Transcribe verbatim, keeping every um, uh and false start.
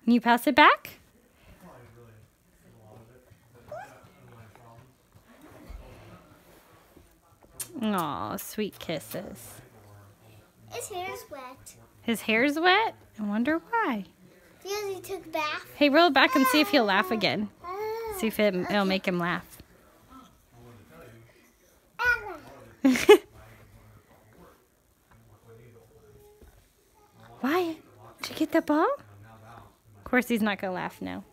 Can you pass it back? Aw, sweet kisses. His hair's wet. His hair's wet? I wonder why. Because he took a bath. Hey, roll it back and see if he'll laugh again. See if it, it'll make him laugh. Wyatt, did you get that ball? Of course he's not going to laugh now.